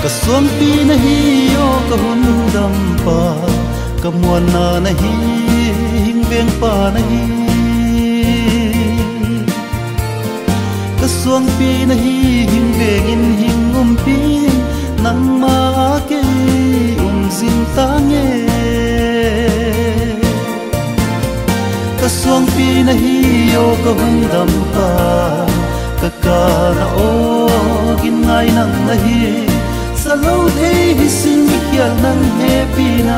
ka suam pi na hi o ka hun dam pa ka muan na hi hing beng pa na hi ka suam pi na hi hing beng in hing pi nang ma ke sin ta nghe ka suam pi na hi o ka hun dam pa ka na o gin ngai nang na hi sa lâu thế hi sinh kia nang happy na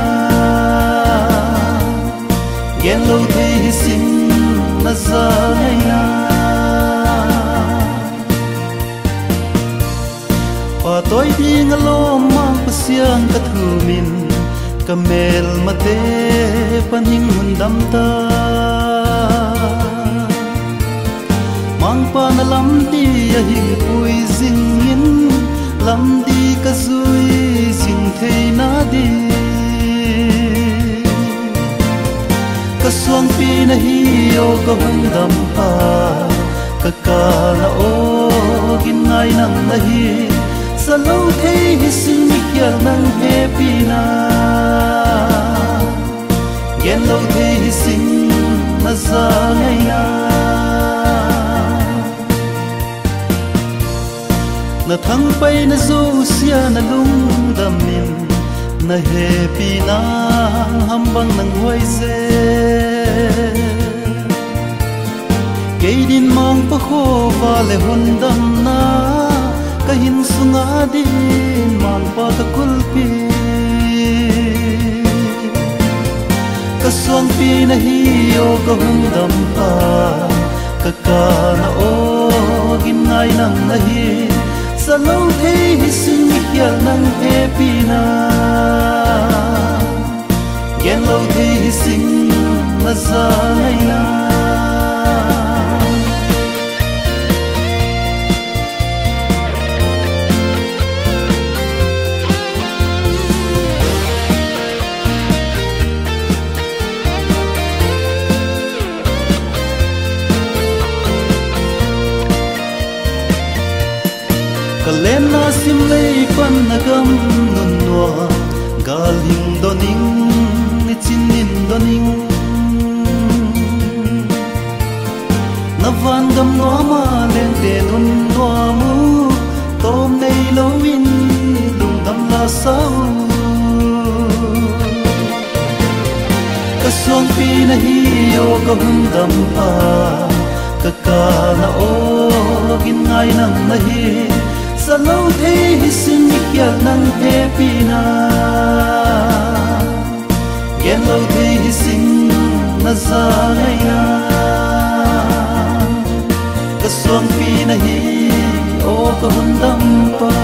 gen lâu thế hi sinh na za ngay na pa tôi đi ngalo mang pasiang ka thu min ka mel mate paning hun dam ta mang pa na lam di a hi pui zing in lam di ka zui zing thei na di ka suang pi na hi o ka hun dam pa ka na o gin ngai nang na hi sa lâu thế hi sinh kia nang happy na gen lâu thế hi sinh na za ngay na na thăng bay na du sia na lung đam min na happy na ham bang nang hoai ze cây din mang pa kho va le hon dam na kahin sunga din mang pa ta kulpi ka suang pi na hi o ka hun dam pa ka na o gin ngai nang na hi sa lâu thế hi sinh kia nang happy na gen lâu thế hi sinh na za ngay na kalena sim lei pan na gam non noa gal hing doning ni chin nin doning na van gam noa ma len te nun noa mu tom nei lo win lung dam la sau ka suang pi na hi o ka hun dam pa ka na o gin ngai nang na hi sa lâu thế hi sinh kia nang happy na gen lâu thế hi sinh na za ngay na ka suang pi na hi o ka hun dam pa